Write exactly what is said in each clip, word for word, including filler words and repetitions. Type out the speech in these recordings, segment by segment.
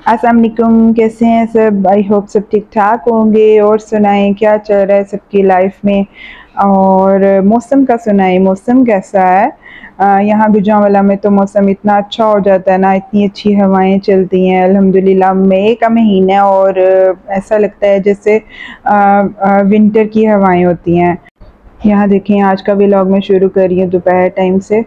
अस्सलाम वालेकुम, कैसे हैं सब? आई होप सब ठीक ठाक होंगे। और सुनाएं क्या चल रहा है सबकी लाइफ में। और मौसम का सुनाएं, मौसम कैसा है? अ, यहाँ गुजरांवाला में तो मौसम इतना अच्छा हो जाता है ना, इतनी अच्छी हवाएं चलती हैं अल्हम्दुलिल्लाह। मई का महीना है और ऐसा लगता है जैसे विंटर की हवाएं होती हैं। यहाँ देखें, आज का व्लॉग मैं शुरू कर रही हूँ दोपहर टाइम से।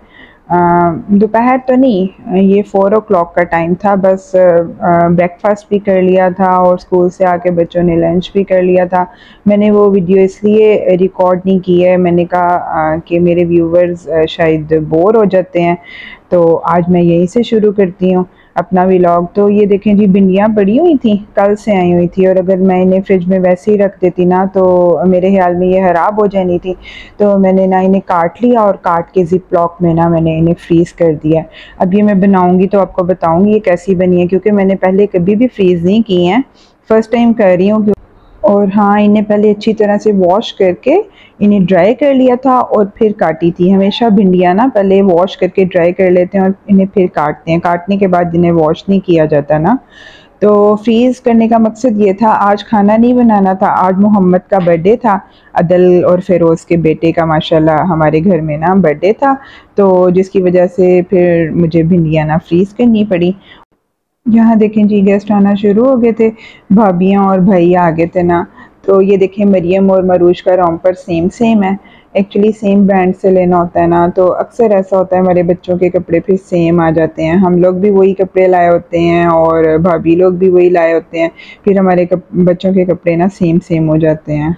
दोपहर तो नहीं, ये फ़ोर ओ क्लॉक का टाइम था। बस ब्रेकफास्ट भी कर लिया था और स्कूल से आके बच्चों ने लंच भी कर लिया था। मैंने वो वीडियो इसलिए रिकॉर्ड नहीं की है, मैंने कहा कि मेरे व्यूवर्स शायद बोर हो जाते हैं, तो आज मैं यहीं से शुरू करती हूँ अपना व्लॉग। तो ये देखें जी, भिंडियाँ पड़ी हुई थी, कल से आई हुई थी, और अगर मैं इन्हें फ्रिज में वैसे ही रख देती ना तो मेरे ख्याल में ये ख़राब हो जानी थी। तो मैंने ना इन्हें काट लिया और काट के ज़िप लॉक में ना मैंने इन्हें फ्रीज़ कर दिया। अब ये मैं बनाऊँगी तो आपको बताऊँगी ये कैसी बनी है, क्योंकि मैंने पहले कभी भी फ्रीज़ नहीं की हैं, फ़र्स्ट टाइम कर रही हूँ। और हाँ, इन्हें पहले अच्छी तरह से वॉश करके इन्हें ड्राई कर लिया था और फिर काटी थी। हमेशा भिंडियाँ ना पहले वॉश करके ड्राई कर लेते हैं और इन्हें फिर काटते हैं, काटने के बाद इन्हें वॉश नहीं किया जाता ना। तो फ्रीज़ करने का मकसद ये था, आज खाना नहीं बनाना था, आज मोहम्मद का बर्थडे था, अदल और फ़िरोज़ के बेटे का माशाल्लाह हमारे घर में ना बर्थडे था, तो जिसकी वजह से फिर मुझे भिंडियाँ ना फ्रीज़ करनी पड़ी। यहाँ देखें जी, गेस्ट आना शुरू हो गए थे, भाभियाँ और भाई आ गए थे ना। तो ये देखें, मरियम और मरूज का रॉम्पर सेम सेम है। एक्चुअली सेम ब्रांड से लेना होता है ना, तो अक्सर ऐसा होता है हमारे बच्चों के कपड़े फिर सेम आ जाते हैं। हम लोग भी वही कपड़े लाए होते हैं और भाभी लोग भी वही लाए होते हैं, फिर हमारे कप, बच्चों के कपड़े ना सेम सेम हो जाते हैं।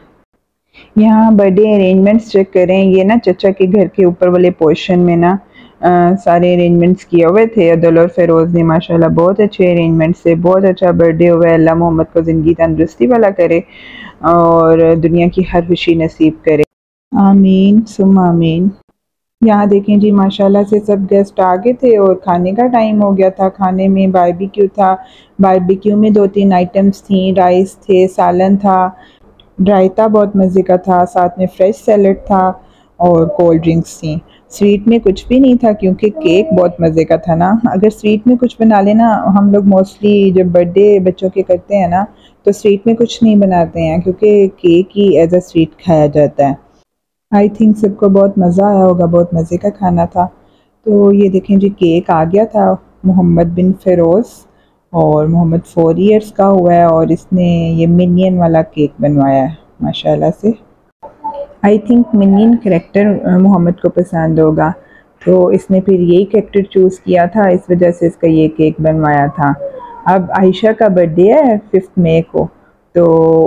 यहाँ बर्थडे अरेंजमेंट्स चेक करें, ये ना चचा के घर के ऊपर वाले पोर्शन में ना आ, सारे अरेंजमेंट्स किए हुए थे। अदल और फ़िरोज़ ने माशाल्लाह बहुत अच्छे अरेंजमेंट्स से बहुत अच्छा बर्थडे हुआ है। अल्लाह मोहम्मद को ज़िंदगी तंदुरुस्ती वाला करे और दुनिया की हर खुशी नसीब करे, आमीन सुम्मा आमीन। यहाँ देखें जी, माशाल्लाह से सब गेस्ट आ गए थे और खाने का टाइम हो गया था। खाने में बारबेक्यू था, बारबेक्यू में दो तीन आइटम्स थी, राइस थे, सालन था, रायता बहुत मज़े का था, साथ में फ्रेश सैलड था और कोल्ड ड्रिंक्स थी। स्वीट में कुछ भी नहीं था क्योंकि केक बहुत मज़े का था ना। अगर स्वीट में कुछ बना लेना, हम लोग मोस्टली जब बर्थडे बच्चों के करते हैं ना तो स्वीट में कुछ नहीं बनाते हैं क्योंकि केक ही एज अ स्वीट खाया जाता है। आई थिंक सबको बहुत मज़ा आया होगा, बहुत मज़े का खाना था। तो ये देखें जी, केक आ गया था। मोहम्मद बिन फ़िरोज़ और मोहम्मद फोर इयर्स का हुआ है और इसने ये मिनियन वाला केक बनवाया है माशाल्लाह से। I think minion character Mohammed को पसंद होगा, तो इसने फिर यही करैक्टर चूज़ किया था, इस वजह से इसका ये केक बनवाया था। अब आयशा का बर्थडे है फिफ्थ मई को, तो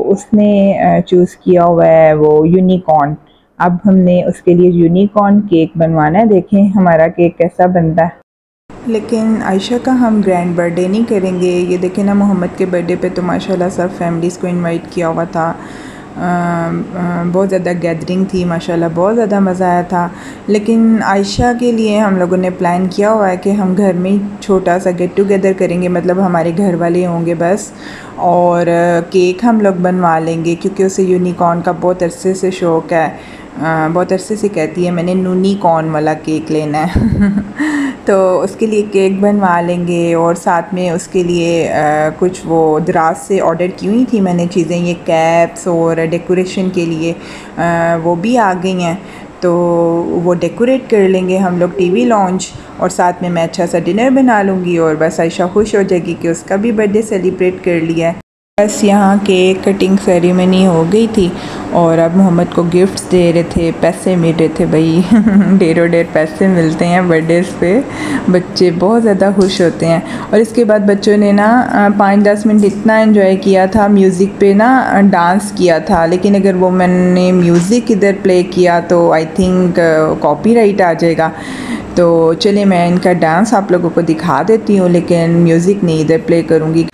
उसने चूज़ किया हुआ है वो यूनिकॉर्न। अब हमने उसके लिए यूनिकॉर्न केक बनवाना है, देखें हमारा केक कैसा बनता है। लेकिन आयशा का हम ग्रैंड बर्थडे नहीं करेंगे। ये देखें ना, मोहम्मद के बर्थडे पे तो माशाल्लाह सब फैमिलीज़ को इनवाइट किया हुआ था। आ, आ, बहुत ज़्यादा गैदरिंग थी माशाल्लाह, बहुत ज़्यादा मज़ा आया था। लेकिन आयशा के लिए हम लोगों ने प्लान किया हुआ है कि हम घर में ही छोटा सा गेट टुगेदर करेंगे, मतलब हमारे घर वाले होंगे बस, और केक हम लोग बनवा लेंगे क्योंकि उसे यूनिकॉर्न का बहुत अरसे से शौक़ है। आ, बहुत अरसे से कहती है मैंने यूनिकॉर्न वाला केक लेना है तो उसके लिए केक बनवा लेंगे और साथ में उसके लिए आ, कुछ वो दराज से ऑर्डर की हुई थी मैंने चीज़ें, ये कैप्स और डेकोरेशन के लिए आ, वो भी आ गई हैं, तो वो डेकोरेट कर लेंगे हम लोग टीवी लॉन्च, और साथ में मैं अच्छा सा डिनर बना लूँगी और बस आयशा खुश हो जाएगी कि उसका भी बर्थडे सेलिब्रेट कर लिया है। बस यहाँ केक कटिंग सेरेमनी हो गई थी और अब मोहम्मद को गिफ्ट्स दे रहे थे, पैसे मिल रहे थे भाई ढेरों ढेर पैसे मिलते हैं बर्थडेज़ पे, बच्चे बहुत ज़्यादा खुश होते हैं। और इसके बाद बच्चों ने ना पाँच दस मिनट इतना एंजॉय किया था, म्यूज़िक पे ना डांस किया था, लेकिन अगर वो मैंने म्यूज़िक इधर प्ले किया तो आई थिंक कॉपीराइट आ जाएगा। तो चलिए मैं इनका डांस आप लोगों को दिखा देती हूँ, लेकिन म्यूज़िक नहीं इधर प्ले करूँगी।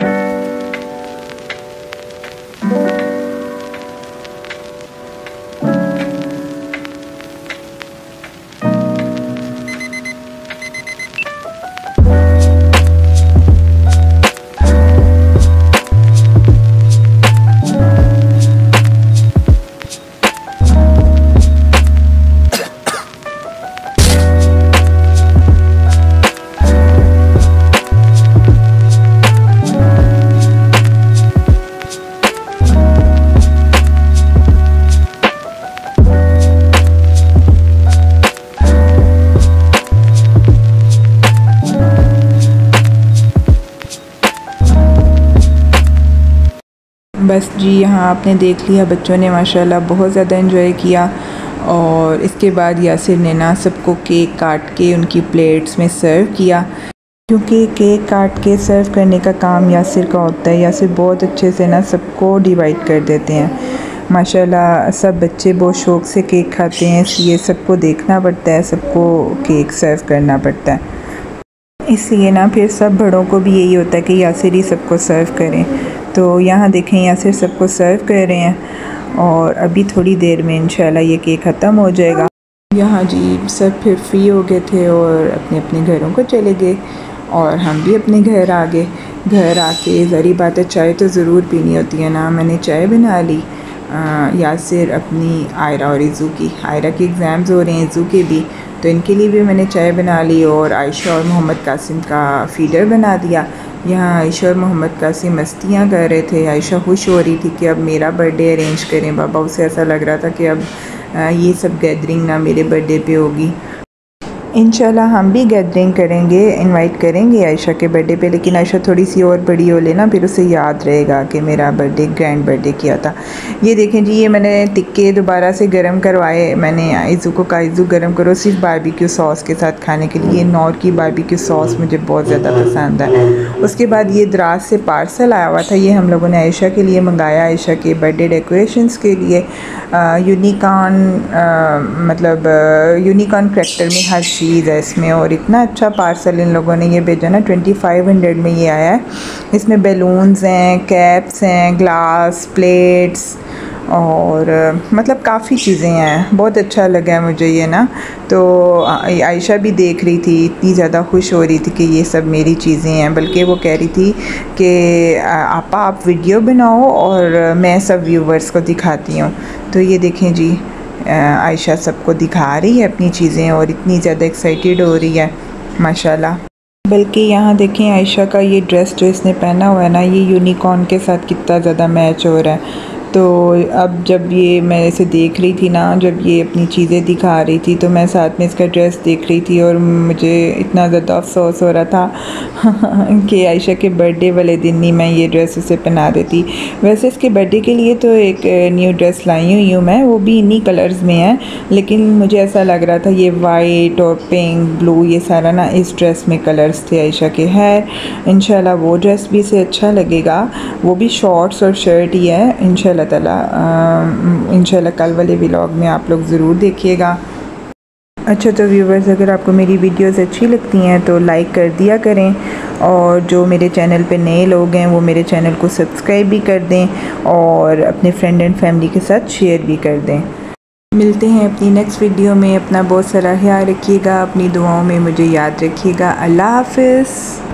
बस जी, यहाँ आपने देख लिया बच्चों ने माशाल्लाह बहुत ज़्यादा एंजॉय किया। और इसके बाद यासिर ने ना सबको केक काट के उनकी प्लेट्स में सर्व किया, क्योंकि केक काट के सर्व करने का काम यासिर का होता है। यासिर बहुत अच्छे से ना सबको डिवाइड कर देते हैं। माशाल्लाह सब बच्चे बहुत शौक़ से केक खाते हैं, इसलिए सबको देखना पड़ता है, सबको केक सर्व करना पड़ता है। इसलिए ना फिर सब बड़ों को भी यही होता है कि यासिर ही सबको सर्व करें। तो यहाँ देखें यासिर सबको सर्व कर रहे हैं और अभी थोड़ी देर में इंशाल्लाह ये केक ख़त्म हो जाएगा। यहाँ जी सब फिर फ्री हो गए थे और अपने अपने घरों को चले गए और हम भी अपने घर आ गए। घर आके ज़री बात है चाय तो ज़रूर पीनी होती है ना। मैंने चाय बना ली। यासिर अपनी आयरा और इज़ू की, आयरा के एग्ज़ाम्स हो रहे हैं, इज़ू के भी, तो इनके लिए भी मैंने चाय बना ली और आयशा और मोहम्मद कासिम का फ़ीडर बना दिया। यहाँ आयशा और मोहम्मद कासिम मस्तियाँ कर रहे थे। आयशा खुश हो रही थी कि अब मेरा बर्थडे अरेंज करें बाबा। उसे ऐसा लग रहा था कि अब ये सब गैदरिंग ना मेरे बर्थडे पे होगी। इंशाल्लाह हम भी गैदरिंग करेंगे, इनवाइट करेंगे आयशा के बर्थडे पे, लेकिन आयशा थोड़ी सी और बड़ी हो लेना, फिर उसे याद रहेगा कि मेरा बर्थडे ग्रैंड बर्थडे किया था। ये देखें जी, ये मैंने टिक्के दोबारा से गरम करवाए। मैंने इज़ू को कहा इज़ू गरम करो सिर्फ बारबेक्यू सॉस के साथ खाने के लिए। नौर की बारबेक्यू सॉस मुझे बहुत ज़्यादा पसंद है। उसके बाद ये दराज से पार्सल आया हुआ था, ये हम लोगों ने आयशा के लिए मंगाया, आयशा के बर्थडे डेकोरेशंस के लिए। यूनिकॉर्न मतलब यूनिकॉर्न करैक्टर में हर चीज़ है इसमें, और इतना अच्छा पार्सल इन लोगों ने ये भेजा ना। ट्वेंटी फाइव हंड्रेड में ये आया है। इसमें बैलून्स हैं, कैप्स हैं, ग्लास प्लेट्स और मतलब काफ़ी चीज़ें हैं। बहुत अच्छा लगा है मुझे ये ना। तो आयशा भी देख रही थी, इतनी ज़्यादा खुश हो रही थी कि ये सब मेरी चीज़ें हैं, बल्कि वो कह रही थी कि आपा आप वीडियो बनाओ और मैं सब व्यूवर्स को दिखाती हूँ। तो ये देखें जी, आयशा सबको दिखा रही है अपनी चीज़ें और इतनी ज़्यादा एक्साइटेड हो रही है माशाल्लाह। बल्कि यहाँ देखें आयशा का ये ड्रेस जो इसने पहना हुआ है ना, ये यूनिकॉर्न के साथ कितना ज़्यादा मैच हो रहा है। तो अब जब ये मैं इसे देख रही थी ना, जब ये अपनी चीज़ें दिखा रही थी, तो मैं साथ में इसका ड्रेस देख रही थी और मुझे इतना ज़्यादा अफसोस हो रहा था कि आयशा के बर्थडे वाले दिन ही मैं ये ड्रेस उसे पहना देती। वैसे इसके बर्थडे के लिए तो एक न्यू ड्रेस लाई हुई हूँ मैं, वो भी इन्हीं कलर्स में है, लेकिन मुझे ऐसा लग रहा था ये वाइट और पिंक ब्लू ये सारा ना इस ड्रेस में कलर्स थे आयशा के। है इंशाल्लाह वो ड्रेस भी इसे अच्छा लगेगा, वो भी शॉर्ट्स और शर्ट ही है। इंशाल्लाह ताला इंशाल्लाह कल वाले व्लॉग में आप लोग ज़रूर देखिएगा। अच्छा तो व्यूवर्स, अगर आपको मेरी वीडियोस अच्छी लगती हैं तो लाइक कर दिया करें, और जो मेरे चैनल पे नए लोग हैं वो मेरे चैनल को सब्सक्राइब भी कर दें और अपने फ्रेंड एंड फैमिली के साथ शेयर भी कर दें। मिलते हैं अपनी नेक्स्ट वीडियो में। अपना बहुत सारा ख्याल रखिएगा, अपनी दुआओं में मुझे याद रखिएगा। अल्लाह हाफ़िज़।